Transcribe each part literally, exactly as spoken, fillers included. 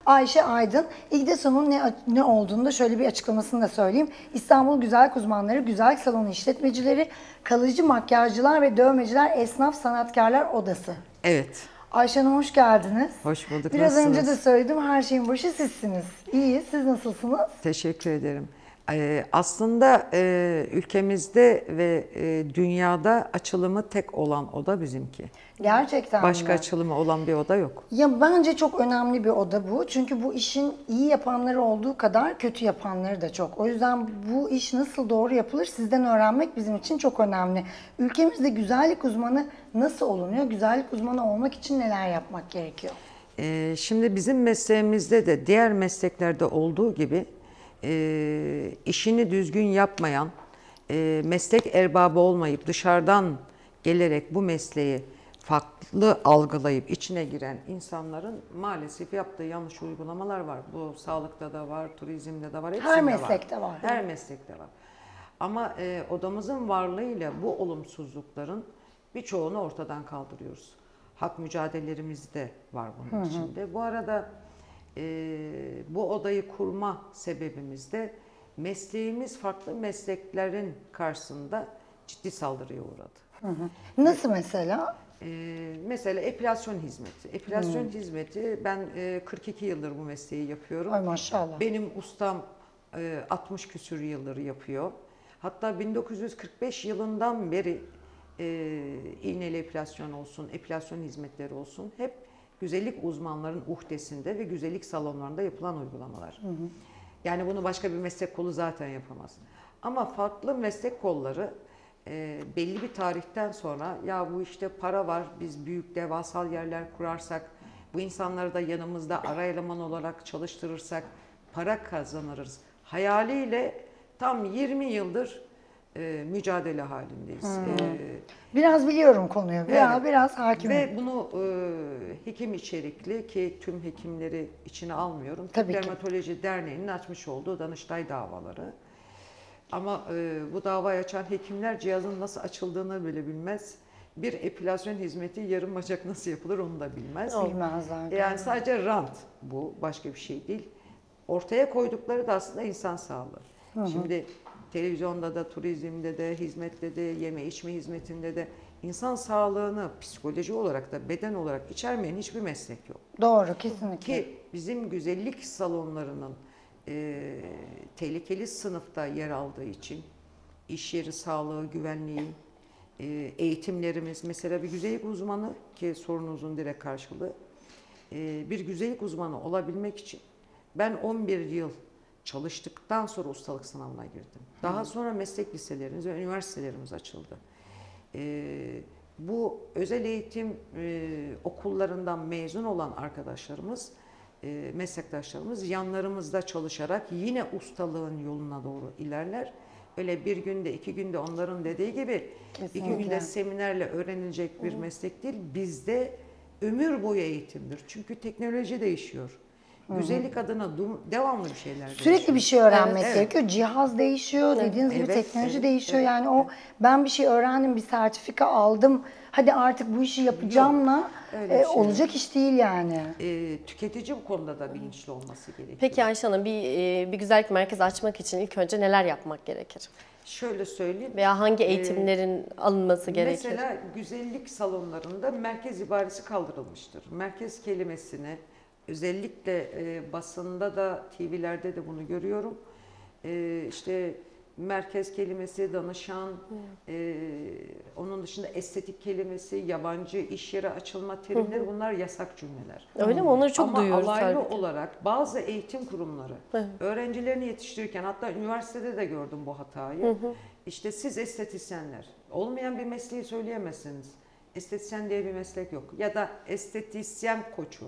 Ayşe Aydın. İGDASO'nun ne, ne olduğunu da şöyle bir açıklamasını da söyleyeyim. İstanbul Güzellik Uzmanları, Güzellik Salonu işletmecileri, kalıcı makyajcılar ve dövmeciler, esnaf sanatkarlar odası. Evet. Ayşe Hanım hoş geldiniz. Hoş bulduk. Biraz Nasılsınız? önce de söyledim, her şeyin başı sizsiniz. İyi, siz nasılsınız? Teşekkür ederim. Ee, aslında e, ülkemizde ve e, dünyada açılımı tek olan oda bizimki. Gerçekten Başka mi? açılımı olan bir oda yok. Ya bence çok önemli bir oda bu. Çünkü bu işin iyi yapanları olduğu kadar kötü yapanları da çok. O yüzden bu iş nasıl doğru yapılır sizden öğrenmek bizim için çok önemli. Ülkemizde güzellik uzmanı nasıl olunuyor? Güzellik uzmanı olmak için neler yapmak gerekiyor? Ee, şimdi bizim mesleğimizde de diğer mesleklerde olduğu gibi e, işini düzgün yapmayan, e, meslek erbabı olmayıp dışarıdan gelerek bu mesleği farklı algılayıp içine giren insanların maalesef yaptığı yanlış uygulamalar var. Bu sağlıkta da var, turizmde de var, hepsinde var. Her meslekte var. Her meslekte var. Ama e, odamızın varlığıyla bu olumsuzlukların birçoğunu ortadan kaldırıyoruz. Hak mücadelelerimiz de var bunun hı hı. içinde. Bu arada e, bu odayı kurma sebebimiz de mesleğimiz farklı mesleklerin karşısında ciddi saldırıya uğradı. Hı hı. Nasıl mesela? Ee, mesela epilasyon hizmeti. Epilasyon hmm. hizmeti, ben e, kırk iki yıldır bu mesleği yapıyorum. Ay maşallah. Benim ustam e, altmış küsur yılları yapıyor. Hatta bin dokuz yüz kırk beş yılından beri e, iğneli epilasyon olsun, epilasyon hizmetleri olsun hep güzellik uzmanların uhdesinde ve güzellik salonlarında yapılan uygulamalar. Hı hı. Yani bunu başka bir meslek kolu zaten yapamaz. Ama farklı meslek kolları E, belli bir tarihten sonra ya bu işte para var, biz büyük devasal yerler kurarsak, bu insanları da yanımızda ara eleman olarak çalıştırırsak para kazanırız hayaliyle tam yirmi yıldır e, mücadele halindeyiz. Hmm. E, biraz biliyorum konuyu, biraz, evet. biraz hakimim. Ve bunu e, hekim içerikli, ki tüm hekimleri içine almıyorum, Türk Dermatoloji Derneği'nin açmış olduğu Danıştay davaları. Ama e, bu davayı açan hekimler cihazın nasıl açıldığını bile bilmez. Bir epilasyon hizmeti yarım bacak nasıl yapılır onu da bilmez. Bilmezler. Yani sadece rant bu, başka bir şey değil. Ortaya koydukları da aslında insan sağlığı. Hı hı. Şimdi televizyonda da, turizmde de, hizmette de, yeme içme hizmetinde de insan sağlığını psikoloji olarak da beden olarak içermeyen hiçbir meslek yok. Doğru, kesinlikle. Ki bizim güzellik salonlarının E, tehlikeli sınıfta yer aldığı için iş yeri sağlığı, güvenliği, e, eğitimlerimiz, mesela bir güzellik uzmanı, ki sorunuzun direkt karşılığı, e, bir güzellik uzmanı olabilmek için ben on bir yıl çalıştıktan sonra ustalık sınavına girdim. Daha sonra meslek liselerimiz ve üniversitelerimiz açıldı. E, bu özel eğitim e, okullarından mezun olan arkadaşlarımız, E, meslektaşlarımız yanlarımızda çalışarak yine ustalığın yoluna doğru ilerler. Öyle bir günde, iki günde onların dediği gibi Kesinlikle. iki günde seminerle öğrenilecek bir meslek değil. Bizde ömür boyu eğitimdir. Çünkü teknoloji değişiyor. Hı-hı. Güzellik adına devamlı bir şeyler Sürekli değişiyor. bir şey öğrenmek evet. gerekiyor. Cihaz değişiyor, evet. dediğiniz gibi evet, teknoloji evet, değişiyor. Evet, yani o ben bir şey öğrendim, bir sertifika aldım, hadi artık bu işi yapacağımla e, şey olacak iş değil yani. E, tüketici bu konuda da bilinçli olması gerekiyor. Peki Ayşe Hanım, bir, bir güzellik merkezi açmak için ilk önce neler yapmak gerekir? Şöyle söyleyeyim. Veya hangi eğitimlerin ee, alınması gerekir? Mesela güzellik salonlarında merkez ibaresi kaldırılmıştır. Merkez kelimesini özellikle e, basında da, T V'lerde de bunu görüyorum. E, işte merkez kelimesi, danışan, e, onun dışında estetik kelimesi, yabancı iş yeri açılma terimleri, hı. bunlar yasak cümleler. Öyle mi? Onları çok Ama duyuyoruz. Ama alaylı tabii olarak bazı eğitim kurumları hı. öğrencilerini yetiştirirken, hatta üniversitede de gördüm bu hatayı. Hı hı. İşte siz estetisyenler, olmayan bir mesleği söyleyemezsiniz. Estetisyen diye bir meslek yok. Ya da estetisyen koçu.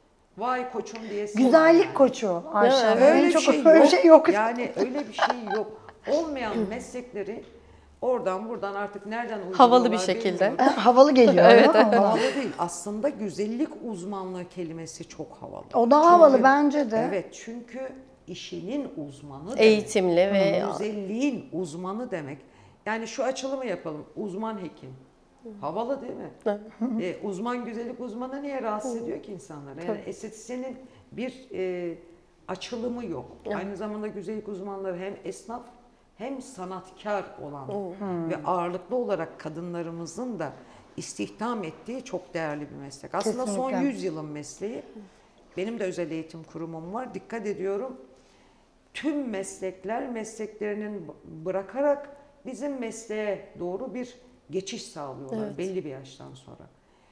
Vay koçum diye. Güzellik yani. Koçu Ayşe. Öyle, öyle, çok, şey, öyle yok. şey yok. Yani öyle bir şey yok. Olmayan meslekleri oradan buradan artık nereden uyguluyorlar? Havalı bir şekilde. Havalı geliyor. Evet. Havalı değil. Aslında güzellik uzmanlığı kelimesi çok havalı. O da çünkü, havalı bence de. Evet, çünkü işinin uzmanı demek. Eğitimli ve güzelliğin uzmanı demek. Yani şu açılımı yapalım. Uzman hekim. Havalı değil mi? ee, uzman güzellik uzmanı niye rahatsız ediyor ki insanları? Yani estetisyenin bir e, açılımı yok. Aynı zamanda güzellik uzmanları hem esnaf hem sanatkar olan ve ağırlıklı olarak kadınlarımızın da istihdam ettiği çok değerli bir meslek. Aslında son Kesinlikle. yüz yılın mesleği. Benim de özel eğitim kurumum var. Dikkat ediyorum. Tüm meslekler mesleklerinin bırakarak bizim mesleğe doğru bir geçiş sağlıyorlar Evet. belli bir yaştan sonra.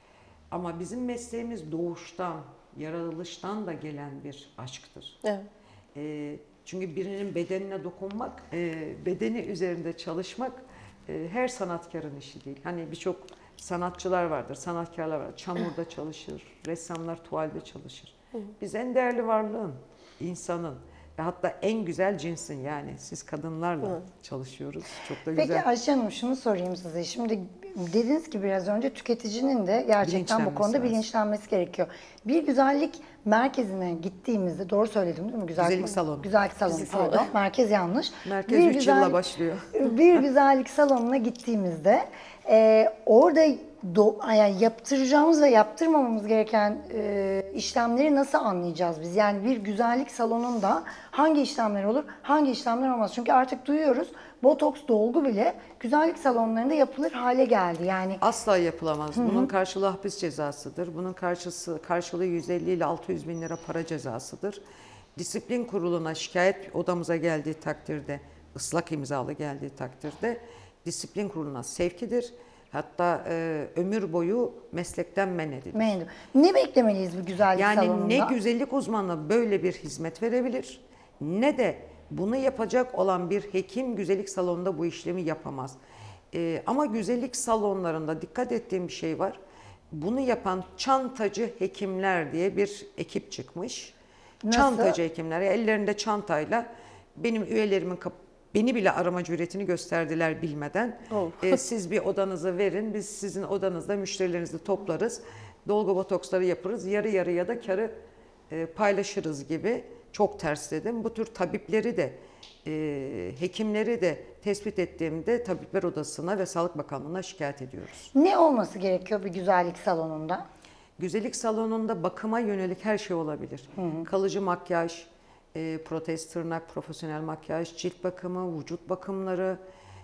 Ama bizim mesleğimiz doğuştan, yaratılıştan da gelen bir aşktır. Evet. E, çünkü birinin bedenine dokunmak, e, bedeni üzerinde çalışmak e, her sanatkarın işi değil. Hani birçok sanatçılar vardır, sanatkarlar vardır. Çamurda çalışır, ressamlar tuvalde çalışır. Biz en değerli varlığın, insanın ve hatta en güzel cinsin, yani siz kadınlarla çalışıyoruz. Çok da Peki güzel. Ayşe Hanım, şunu sorayım size. Şimdi dediniz ki biraz önce tüketicinin de gerçekten bu Bilinçlenmesi konuda lazım. bilinçlenmesi gerekiyor. Bir güzellik merkezine gittiğimizde, doğru söyledim değil mi? Güzellik salonu. Güzellik salonu, Güzellik pardon. salonu. Merkez yanlış. Merkez Bir üç güzel- yılla başlıyor. Bir güzellik salonuna gittiğimizde e, orada do, yani yaptıracağımız ve yaptırmamamız gereken e, işlemleri nasıl anlayacağız biz? Yani bir güzellik salonunda hangi işlemler olur, hangi işlemler olmaz? Çünkü artık duyuyoruz, botoks, dolgu bile güzellik salonlarında yapılır hale geldi. Yani Asla yapılamaz. Bunun karşılığı hapis cezasıdır. Bunun karşısı, karşılığı yüz elli ile altı yüz bin lira para cezasıdır. Disiplin kuruluna şikayet odamıza geldiği takdirde, ıslak imzalı geldiği takdirde disiplin kuruluna sevkidir. Hatta e, ömür boyu meslekten men edilir. memnun. Ne beklemeliyiz bu güzellik Yani salonunda? ne güzellik uzmanı böyle bir hizmet verebilir, ne de bunu yapacak olan bir hekim güzellik salonunda bu işlemi yapamaz. Ee, ama güzellik salonlarında dikkat ettiğim bir şey var. Bunu yapan çantacı hekimler diye bir ekip çıkmış. Nasıl? Çantacı hekimler, ellerinde çantayla benim üyelerimin kap- beni bile arama cüretini gösterdiler bilmeden. Oh. Ee, siz bir odanızı verin, biz sizin odanızda müşterilerinizi toplarız, dolgu botoksları yaparız, yarı yarıya da karı e, paylaşırız gibi. Çok tersledim. Bu tür tabipleri de, e, hekimleri de tespit ettiğimde Tabipler Odası'na ve Sağlık Bakanlığı'na şikayet ediyoruz. Ne olması gerekiyor bir güzellik salonunda? Güzellik salonunda bakıma yönelik her şey olabilir. Kalıcı makyaj, e, protez tırnak, profesyonel makyaj, cilt bakımı, vücut bakımları,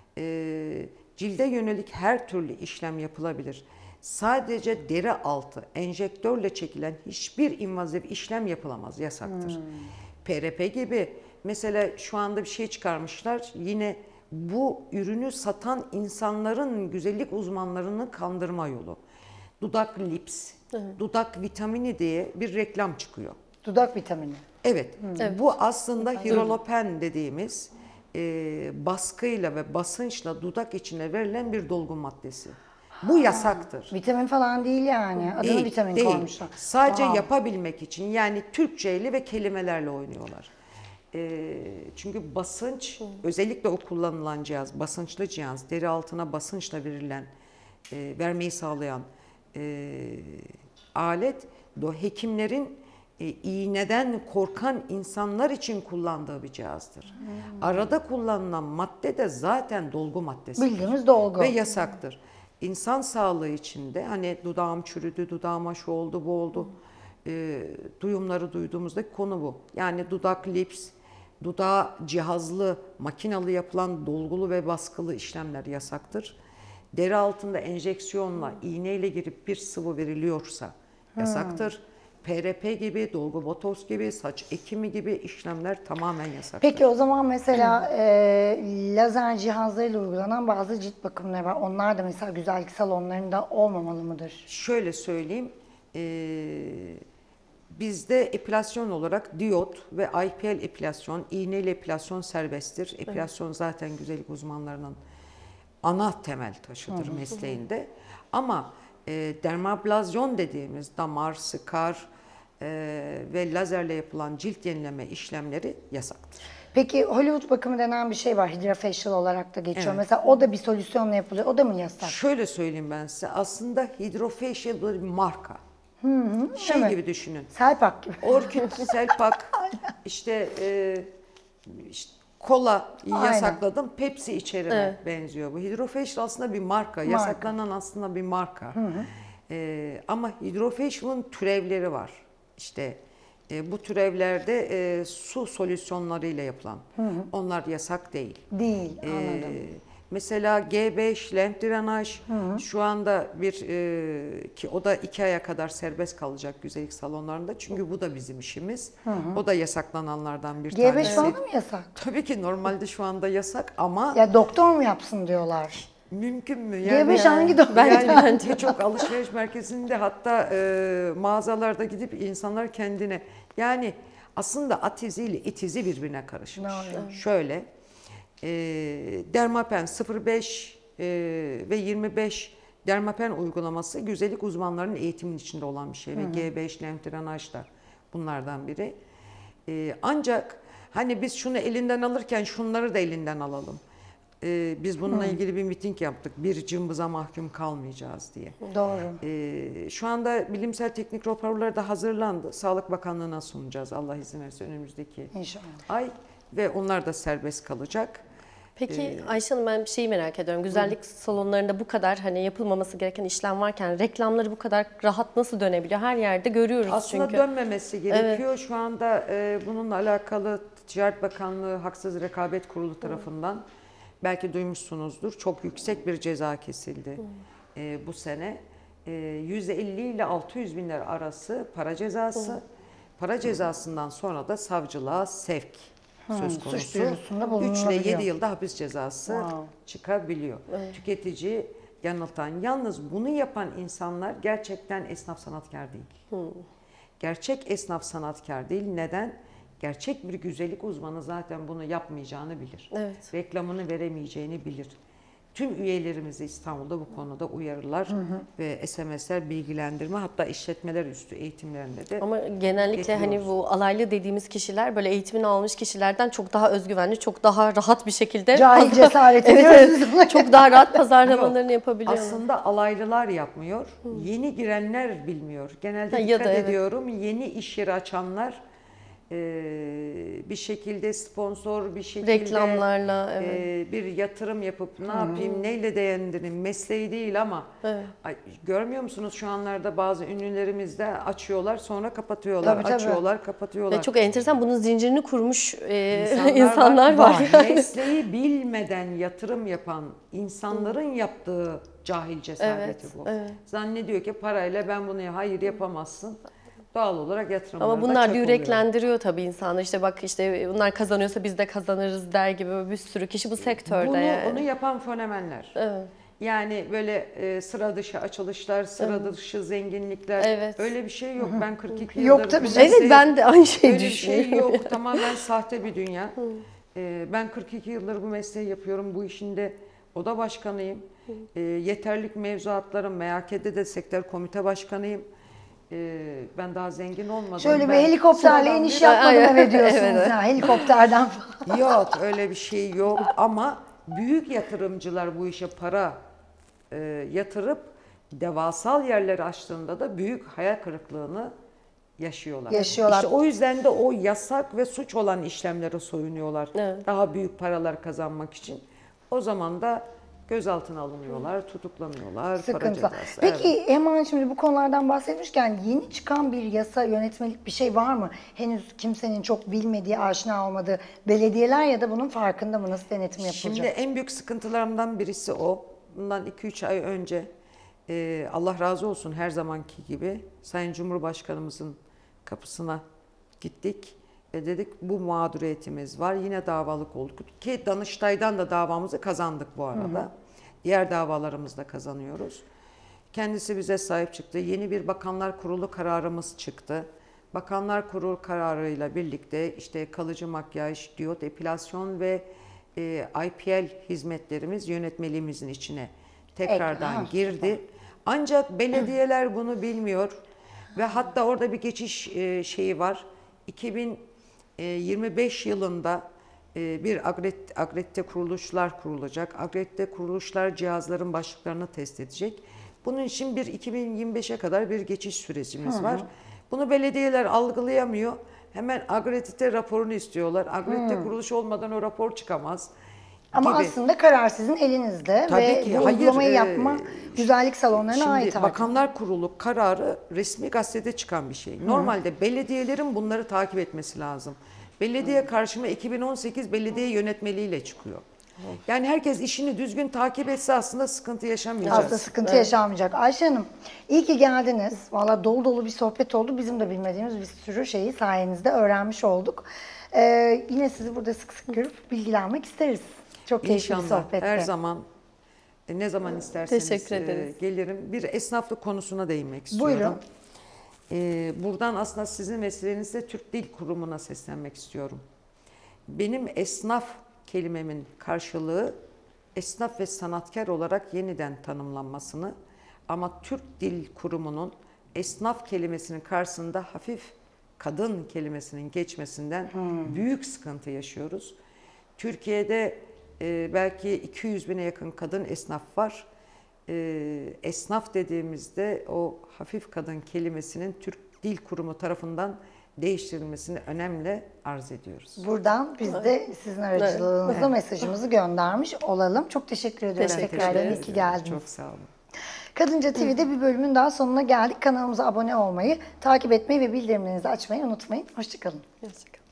e, cilde yönelik her türlü işlem yapılabilir. Sadece deri altı enjektörle çekilen hiçbir invazif işlem yapılamaz, yasaktır. P R P gibi mesela şu anda bir şey çıkarmışlar, yine bu ürünü satan insanların güzellik uzmanlarını kandırma yolu. Dudak lips, dudak vitamini diye bir reklam çıkıyor. Dudak vitamini. Evet, Evet. bu aslında hidrolopen dediğimiz e, baskıyla ve basınçla dudak içine verilen bir dolgu maddesi. Bu yasaktır. Vitamin falan değil yani. Adını Değil, vitamin değil. koymuşlar. Sadece Wow. yapabilmek için, yani Türkçeyle ve kelimelerle oynuyorlar. E, çünkü basınç, özellikle o kullanılan cihaz, basınçlı cihaz, deri altına basınçla verilen, e, vermeyi sağlayan e, alet, do hekimlerin e, iğneden korkan insanlar için kullandığı bir cihazdır. Arada kullanılan madde de zaten dolgu maddesi. Bildiğimiz dolgu. Ve yasaktır. İnsan sağlığı içinde hani dudağım çürüdü, dudağıma şu oldu, bu oldu e, duyumları duyduğumuzdaki konu bu. Yani dudak lips, dudağa cihazlı, makinalı yapılan dolgulu ve baskılı işlemler yasaktır. Deri altında enjeksiyonla, iğneyle girip bir sıvı veriliyorsa yasaktır. P R P gibi, dolgu botoks gibi, saç ekimi gibi işlemler tamamen yasaktır. Peki o zaman mesela e, lazer cihazlarıyla uygulanan bazı cilt bakımları var. Onlar da mesela güzellik salonlarında olmamalı mıdır? Şöyle söyleyeyim, e, bizde epilasyon olarak diyot ve I P L epilasyon, iğneyle epilasyon serbesttir. Epilasyon zaten güzellik uzmanlarının ana temel taşıdır mesleğinde. Ama e, dermablazyon dediğimiz damar, skar e, ve lazerle yapılan cilt yenileme işlemleri yasaktır. Peki Hollywood bakımı denen bir şey var. Hydrofacial olarak da geçiyor. Evet. Mesela o da bir solüsyonla yapılıyor. O da mı yasak? Şöyle söyleyeyim ben size, aslında Hydrofacial bir marka. Şey evet. gibi düşünün. Selpak gibi. Orkid, Selpak, işte, e, işte kola Aynen. yasakladım, Pepsi içerime Evet. benziyor bu. Hydrofacial aslında bir marka, yasaklanan aslında bir marka. E, ama Hydrofacial'ın türevleri var. İşte E, bu tür evlerde e, su solüsyonlarıyla yapılan. Onlar yasak değil. Değil, E, anladım. mesela G beş, lenf drenaj şu anda bir e, ki o da iki aya kadar serbest kalacak güzellik salonlarında. Çünkü bu da bizim işimiz. O da yasaklananlardan bir G beş tanesi. falan mı yasak? Tabii ki normalde şu anda yasak ama Ya doktor mu yapsın diyorlar. mümkün mü? G beş hangi doktor? Yani bence birçok alışveriş merkezinde hatta e, mağazalarda gidip insanlar kendine yani aslında at izi ile it izi birbirine karışmış. Doğru. Şöyle e, Dermapen sıfır virgül beş e, ve yirmi beş Dermapen uygulaması güzellik uzmanlarının eğitiminin içinde olan bir şey ve G beş lenf drenaj da bunlardan biri. E, ancak hani biz şunu elinden alırken şunları da elinden alalım. Ee, biz bununla ilgili bir miting yaptık. Bir cımbıza mahkum kalmayacağız diye. Doğru. Ee, şu anda bilimsel teknik raporları da hazırlandı. Sağlık Bakanlığı'na sunacağız Allah izin verirse önümüzdeki İnşallah. ay ve onlar da serbest kalacak. Peki Ayşe Hanım, ben bir şeyi merak ediyorum. Güzellik salonlarında bu kadar hani yapılmaması gereken işlem varken reklamları bu kadar rahat nasıl dönebiliyor? Her yerde görüyoruz Aslında çünkü. dönmemesi gerekiyor. Şu anda e, bununla alakalı Ticaret Bakanlığı Haksız Rekabet Kurulu tarafından belki duymuşsunuzdur. Çok yüksek bir ceza kesildi e, bu sene. E, yüz elli ile altı yüz bin lira arası para cezası. Para cezasından sonra da savcılığa sevk söz suç konusu. duyurusunda üç ile bulunulabiliyor. yedi yılda hapis cezası Wow. çıkabiliyor. Tüketici yanıltan. Yalnız bunu yapan insanlar gerçekten esnaf sanatkar değil. Gerçek esnaf sanatkar değil. Neden? Gerçek bir güzellik uzmanı zaten bunu yapmayacağını bilir. Evet. Reklamını veremeyeceğini bilir. Tüm üyelerimizi İstanbul'da bu konuda uyarırlar hı hı. ve S M S'ler bilgilendirme hatta işletmeler üstü eğitimlerinde de Ama genellikle hani getiriyoruz. bu alaylı dediğimiz kişiler böyle eğitimini almış kişilerden çok daha özgüvenli, çok daha rahat bir şekilde Cahil cesaret evet, ediyoruz. evet, çok daha rahat pazarlamalarını yapabiliyorlar. Aslında alaylılar yapmıyor. Yeni girenler bilmiyor. Genelde Ha, ya dikkat da evet. ediyorum yeni iş yeri açanlar e, bir şekilde sponsor bir şekilde Reklamlarla, evet. e, bir yatırım yapıp ne yapayım neyle değerlendireyim mesleği değil ama Evet. ay, görmüyor musunuz şu anlarda bazı ünlülerimiz de açıyorlar sonra kapatıyorlar Tabii, tabii. açıyorlar kapatıyorlar. Ve çok enteresan, bunun zincirini kurmuş e, İnsanlar insanlar, var. var. Mesleği bilmeden yatırım yapan insanların yaptığı cahil cesareti Evet, bu. evet. Zannediyor ki parayla ben bunu hayır yapamazsın. Doğal olarak yatırımlarda Ama bunlar da çöp oluyor. yüreklendiriyor tabii insanı. İşte bak işte bunlar kazanıyorsa biz de kazanırız der gibi böyle bir sürü kişi bu sektörde Bunu, yani. onu yapan fenomenler. Evet. Yani böyle e, sıra dışı açılışlar, sıra dışı zenginlikler. Evet. Öyle bir şey yok. Ben kırk iki Yok yıldır tabii bu canım. Evet, mesleği- ben de aynı şeyi Öyle bir şey düşünüyorum. yok. Tamamen sahte bir dünya. Ee, ben kırk iki yıldır bu mesleği yapıyorum. Bu işin de oda başkanıyım. Ee, yeterlik mevzuatlarım, M A K'de de sektör komite başkanıyım. Ee, ben daha zengin olmadım. Şöyle bir Ben helikopterle sıradan iniş bir- yapmadım Aynen. eve diyorsunuz Evet. ha. Helikopterden falan. Yok öyle bir şey yok ama büyük yatırımcılar bu işe para e, yatırıp devasal yerleri açtığında da büyük hayal kırıklığını yaşıyorlar. Yaşıyorlar. İşte o yüzden de o yasak ve suç olan işlemlere soyunuyorlar. Evet. Daha büyük paralar kazanmak için. O zaman da gözaltına alınıyorlar, tutuklanıyorlar, para Sıkıntı. cezası. Peki Evet. hemen şimdi bu konulardan bahsetmişken yeni çıkan bir yasa, yönetmelik bir şey var mı? Henüz kimsenin çok bilmediği, aşina olmadığı belediyeler ya da bunun farkında mı? Nasıl denetim yapılacak? Şimdi en büyük sıkıntılarımdan birisi o. Bundan iki üç ay önce e, Allah razı olsun her zamanki gibi Sayın Cumhurbaşkanımızın kapısına gittik ve dedik bu mağduriyetimiz var. Yine davalık olduk ki Danıştay'dan da davamızı kazandık bu arada. Hı hı. Diğer davalarımızı da kazanıyoruz. Kendisi bize sahip çıktı. Yeni bir Bakanlar Kurulu kararımız çıktı. Bakanlar Kurulu kararıyla birlikte işte kalıcı makyaj, diyot epilasyon ve e, I P L hizmetlerimiz yönetmeliğimizin içine tekrardan Ekran. girdi. Ancak belediyeler bunu bilmiyor ve hatta orada bir geçiş e, şeyi var. iki bin yirmi beş yılında e, bir agret, agredite kuruluşlar kurulacak. Agredite kuruluşlar cihazların başlıklarını test edecek. Bunun için bir iki bin yirmi beşe kadar bir geçiş sürecimiz var. Bunu belediyeler algılayamıyor. Hemen agredite raporunu istiyorlar. Agredite kuruluş olmadan o rapor çıkamaz. Ama gibi. aslında karar sizin elinizde Tabii ve ki. bu Hayır, uygulamayı e, yapma güzellik salonlarına Şimdi ait artık. Bakanlar Kurulu kararı resmi gazetede çıkan bir şey. Normalde belediyelerin bunları takip etmesi lazım. Belediye karşıma iki bin on sekiz belediye yönetmeliğiyle çıkıyor. Yani herkes işini düzgün takip etse aslında sıkıntı yaşamayacağız. Aslında sıkıntı yaşanmayacak. Ayşe Hanım, iyi ki geldiniz. Valla dolu dolu bir sohbet oldu. Bizim de bilmediğimiz bir sürü şeyi sayenizde öğrenmiş olduk. Ee, yine sizi burada sık sık görüp bilgilenmek isteriz. Çok keyifli bir İnşallah sohbetti. her zaman e, ne zaman isterseniz Teşekkür e, ederiz. gelirim. Bir esnaflık konusuna değinmek istiyorum. Buyurun. E, buradan aslında sizin vesilenizle Türk Dil Kurumu'na seslenmek istiyorum. Benim esnaf kelimemin karşılığı esnaf ve sanatkar olarak yeniden tanımlanmasını ama Türk Dil Kurumu'nun esnaf kelimesinin karşısında hafif kadın kelimesinin geçmesinden büyük sıkıntı yaşıyoruz. Türkiye'de e, belki iki yüz bine yakın kadın esnaf var. E, esnaf dediğimizde o hafif kadın kelimesinin Türk Dil Kurumu tarafından değiştirilmesini önemli arz ediyoruz. Buradan biz de sizin aracılığınızla mesajımızı göndermiş olalım. Çok teşekkür ediyorum. Teşekkür Tekrardan ederiz. iyi ki geldiniz. Çok sağ olun. Kadınca T V'de bir bölümün daha sonuna geldik. Kanalımıza abone olmayı, takip etmeyi ve bildirimlerinizi açmayı unutmayın. Hoşçakalın. Hoşçakalın.